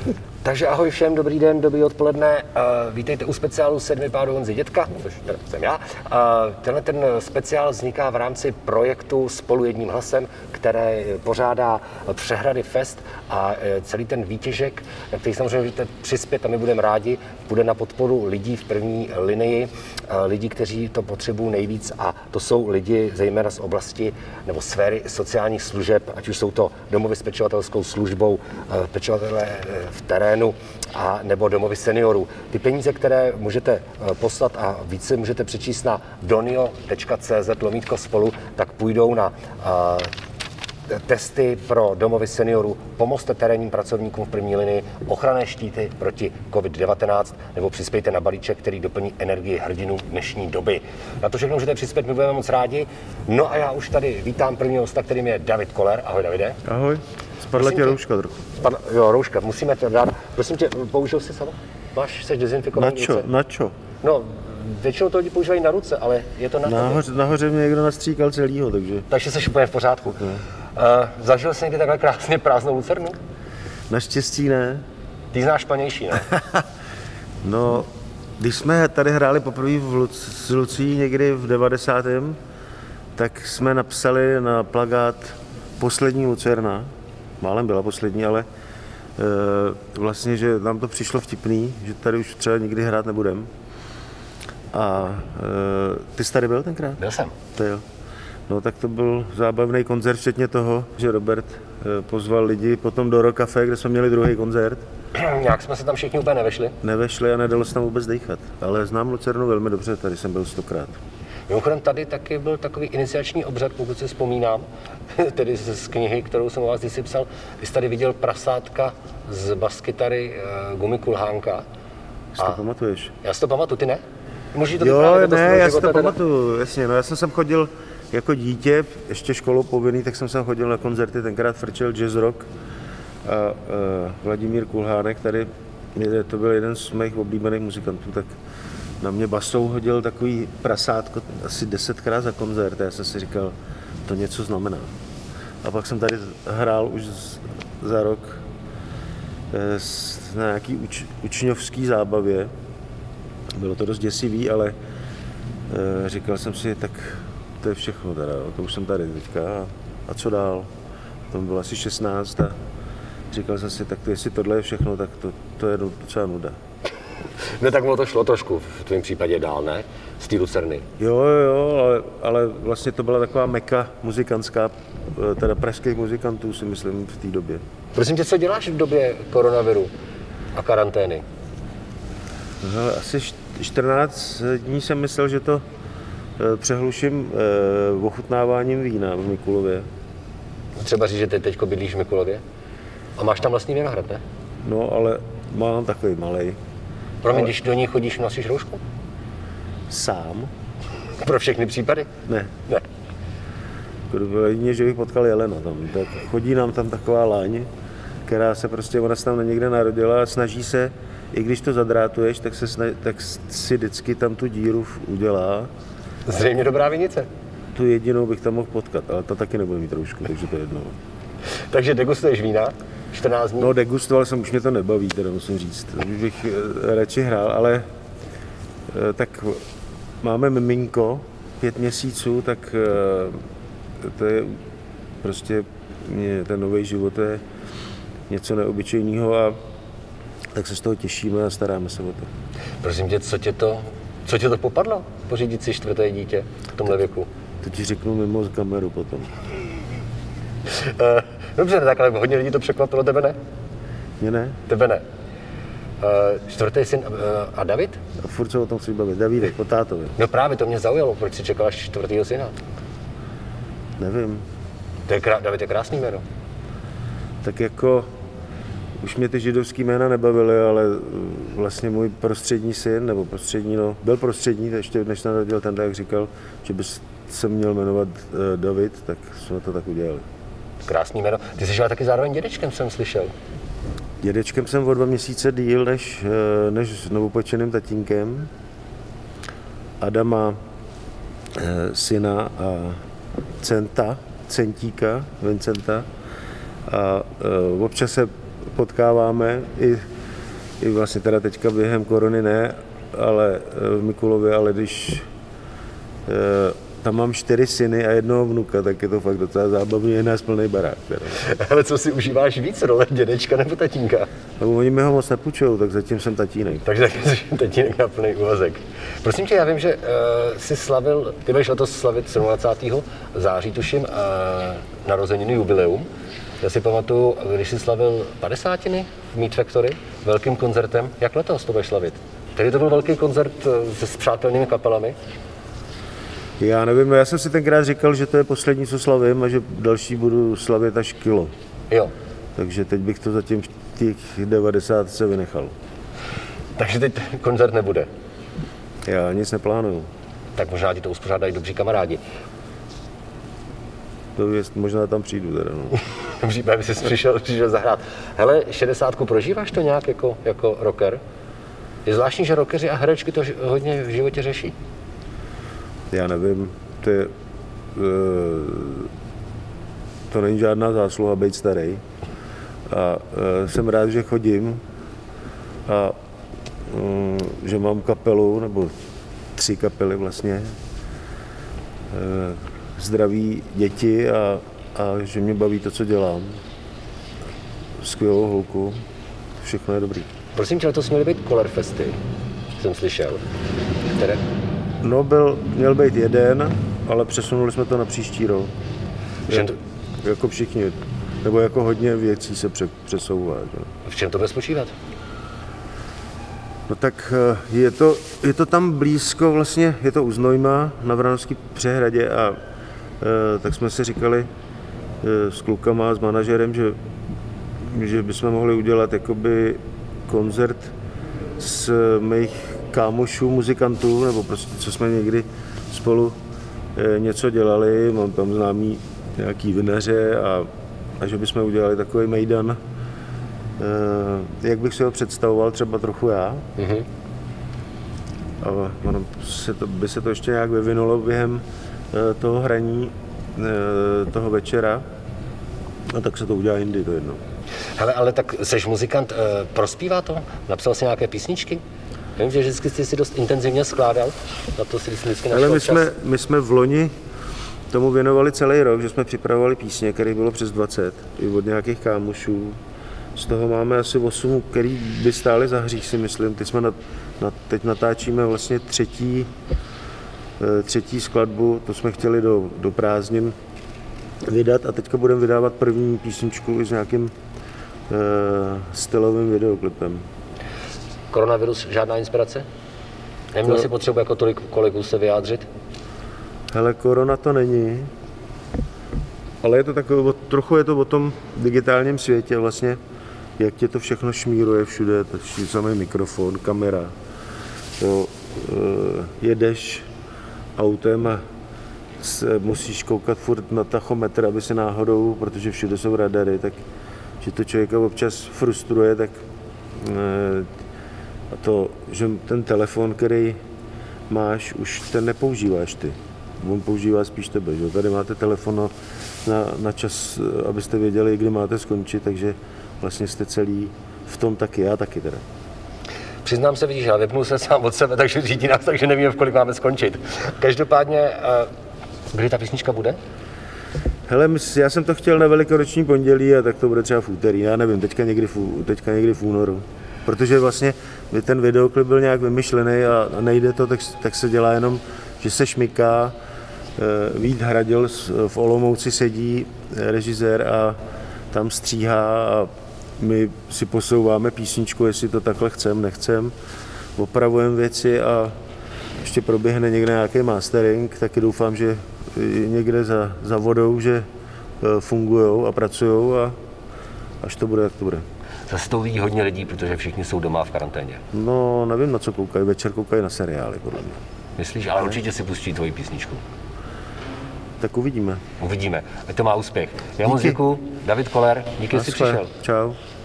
Takže ahoj všem, dobrý den, dobrý odpoledne. Vítejte u speciálu Sedmi pádů Honzy Dětka, což teda jsem já. Tenhle ten speciál vzniká v rámci projektu Spolu jedním hlasem, které pořádá Přehrady Fest a celý ten výtěžek, na který samozřejmě můžete přispět a my budeme rádi, bude na podporu lidí v první linii, lidí, kteří to potřebují nejvíc a to jsou lidi zejména z oblasti nebo sféry sociálních služeb, ať už jsou to domovy s pečovatelskou službou, pečovatelé v terénu a nebo domovy seniorů. Ty peníze, které můžete poslat a více můžete přečíst na donio.cz/spolu, tak půjdou na testy pro domovy seniorů, pomozte terénním pracovníkům v první linii, ochranné štíty proti COVID-19 nebo přispějte na balíček, který doplní energii hrdinů dnešní doby. Na to všechno můžete přispět, my budeme moc rádi. No a já už tady vítám prvního hosta, kterým je David Koller. Ahoj, Davide. Ahoj. Spadla tě rouška trochu. Jo, rouška, musíme to dát. Prosím tě, použil jsi sama? Jsi dezinfikovaný ruce? Na čo? No, většinou to lidi používají na ruce, ale je to na tobě. Nahoře mě někdo nastříkal celýho, takže... Takže jsi úplně v pořádku. Zažil jsi někdy takhle krásně prázdnou lucernu? Naštěstí ne. Ty znáš plnější, ne? No, když jsme tady hráli poprvé s Lucí někdy v 90. tak jsme napsali na plakát Poslední lucerna. Málem byla poslední, ale vlastně, že nám to přišlo vtipný, že tady už třeba nikdy hrát nebudem. A ty jsi tady byl tenkrát? Byl jsem. To jo. No tak to byl zábavný koncert, včetně toho, že Robert pozval lidi potom do Rock Café, kde jsme měli druhý koncert. Nějak jsme se tam všichni úplně nevešli? Nevešli a nedalo se tam vůbec dejchat. Ale znám Lucernu velmi dobře, tady jsem byl 100krát. Mimochodem tady taky byl takový iniciační obřad, pokud si vzpomínám, tedy z knihy, kterou jsem o vás kdysi psal. Vy jsi tady viděl prasátka z baskytary Gumy Kulhánka. Si to pamatuješ? Já si to pamatuju, ty ne? Můžeš to jo, ne, já si to pamatuju, jasně. No, já jsem sem chodil jako dítě, ještě školou povinný, tak jsem sem chodil na koncerty, tenkrát frčel jazz rock a Vladimír Kulhánek tady, to byl jeden z mých oblíbených muzikantů, tak na mě basou hodil takový prasátko asi 10krát za koncert. Já jsem si říkal, to něco znamená. A pak jsem tady hrál už za rok na nějaký učňovský zábavě. Bylo to dost děsivý, ale říkal jsem si, tak to je všechno teda, to už jsem tady teďka a co dál? To bylo asi 16 a říkal jsem si, tak jestli tohle je všechno, tak to je docela nuda. No tak mu to šlo trošku, v tvém případě dál, ne? Z té Lucerny. Jo, ale vlastně to byla taková meka muzikantská, teda pražských muzikantů si myslím v té době. Prosím tě, co děláš v době koronaviru a karantény? No, asi 14 dní jsem myslel, že to přehluším ochutnáváním vína v Mikulově. Třeba říct, že ty teďko bydlíš v Mikulově? A máš tam vlastní vinohrad, ne? No, ale mám takový malej. Promiň, když do ní chodíš, nosíš roušku? Sám? Pro všechny případy? Ne. Ne. Jedině, že bych potkal Jelena tam. Tak chodí nám tam taková láň, která se prostě, ona se tam někde narodila a snaží se, i když to zadrátuješ, tak si vždycky tam tu díru udělá. Zřejmě dobrá vinice. Tu jedinou bych tam mohl potkat, ale ta taky nebude mít roušku, takže to je jedno. Takže degustuješ vína? 14 dní? No, degustoval jsem, už mě to nebaví, teda musím říct. Už bych radši hrál, ale tak máme miminko, 5 měsíců, tak to je prostě, ten nový život je něco neobyčejného a tak se z toho těšíme a staráme se o to. Prosím tě, co tě to popadlo, pořídit si 4. dítě v tomhle věku? To ti řeknu mimo kameru potom. Dobře, tak ale hodně lidí to překvapilo, tebe ne? Mě ne. Tebe ne. 4. syn a David? A furt se o tom chci bavit. Davidek, o tátovi. No právě, to mě zaujalo, proč si čekal až 4. syna? Nevím. David je krásný jméno. Tak jako, už mě ty židovský jména nebavily, ale vlastně můj prostřední syn, nebo prostřední, no, byl prostřední, ještě než se narodil ten, tak říkal, že by se měl jmenovat David, tak jsme to tak udělali. Krásný jméno. Ty jsi ale taky zároveň dědečkem, jsem slyšel. Dědečkem jsem o 2 měsíce díl než s novopečeným tatínkem. Adam má syna a Centíka, Vincenta. A občas se potkáváme, i vlastně teda teďka během korony ne, ale v Mikulově, ale když tam mám 4 syny a jednoho vnuka, tak je to fakt docela zábavný, je nás plný barák. Teda. Ale co si užíváš víc, role dědečka nebo tatínka? No, oni mi ho moc nepůjčujou, tak zatím jsem tatínek. Takže jsi tatínek na plný úvazek. Prosím tě, já vím, že jsi slavil, ty budeš letos slavit 27. září, tuším, narozeniny jubileum. Já si pamatuju, když jsi slavil 50. v Meat Factory, velkým koncertem. Jak letos to budeš slavit? Tedy to byl velký koncert s přátelnými kapelami? Já nevím, já jsem si tenkrát říkal, že to je poslední, co slavím a že další budu slavit až kilo. Jo. Takže teď bych to zatím v těch 90 se vynechal. Takže teď koncert nebude? Já nic neplánuju. Tak možná ti to uspořádají dobří kamarádi. To je, možná tam přijdu teda, no. V případě by jsi přišel zahrát. Hele, 60 prožíváš to nějak jako rocker? Je zvláštní, že rockeři a herečky to hodně v životě řeší. Já nevím, to není žádná zásluha být starý. A jsem rád, že chodím a že mám kapelu, nebo 3 kapely vlastně. Zdraví děti a že mě baví to, co dělám. Skvělou holku, všechno je dobrý. Prosím tě, to měly být Colorfesty, jsem slyšel. Které? No, měl být jeden, ale přesunuli jsme to na příští rok. Jako všichni, nebo jako hodně věcí se přesouvá. Že? V čem to bude spočívat? No tak je to tam blízko, vlastně je to u Znojma na Vranovské přehradě a tak jsme si říkali s klukama, s manažerem, že bychom mohli udělat jakoby koncert s mých kámošů, muzikantů, nebo prostě co jsme někdy spolu něco dělali, mám tam známý nějaký vinaře a že bychom udělali takový mejdan, jak bych si ho představoval, třeba trochu já. Mm-hmm. A ono by se to ještě nějak vyvinulo během toho hraní, toho večera, a tak se to udělá jindy, to jedno. Hele, ale tak seš muzikant, prospívá to? Napsal jsi nějaké písničky? Vím, že vždycky jsi si dost intenzivně skládal, na to si vždycky našel čas. My jsme v loni tomu věnovali celý rok, že jsme připravovali písně, kterých bylo přes 20, i od nějakých kámošů. Z toho máme asi 8, který by stály za hřích, si myslím. Teď natáčíme vlastně třetí skladbu, to jsme chtěli do prázdnin vydat a teďka budeme vydávat první písničku i s nějakým stylovým videoklipem. Koronavirus, žádná inspirace? Neměl si potřebu jako tolik kolegů se vyjádřit? Hele, korona to není, ale je to takové, trochu je to o tom digitálním světě vlastně, jak tě to všechno šmíruje všude, samý mikrofon, kamera, jedeš autem a musíš koukat furt na tachometr, aby se náhodou, protože všude jsou radary, tak že to člověka občas frustruje, tak a to, že ten telefon, který máš, už ten nepoužíváš ty. On používá spíš tebe, že? Tady máte telefon na čas, abyste věděli, kdy máte skončit, takže vlastně jste celý v tom taky, já taky teda. Přiznám se, vidíš, já vypnul se sám od sebe, takže řídí nás, takže nevíme, v kolik máme skončit. Každopádně, kdy ta písnička bude? Hele, já jsem to chtěl na Velikonoční pondělí a tak to bude třeba v úterý, já nevím, teďka někdy v únoru. Protože vlastně ten videoklip byl nějak vymyšlený a nejde to, tak se dělá jenom, že se šmiká. Vít Hradil v Olomouci sedí, režisér, a tam stříhá a my si posouváme písničku, jestli to takhle nechcem. Opravujeme věci a ještě proběhne někde nějaký mastering, taky doufám, že někde za vodou, že fungujou a pracujou a až to bude, jak to bude. Zase to uvidí hodně lidí, protože všichni jsou doma v karanténě. No, nevím, na co koukají, večer koukají na seriály, podle mě. Myslíš, ale určitě si pustí tvoji písničku. Tak uvidíme. Uvidíme, ať to má úspěch. Já moc děkuju, David Koller, díky, že jsi přišel. Čau.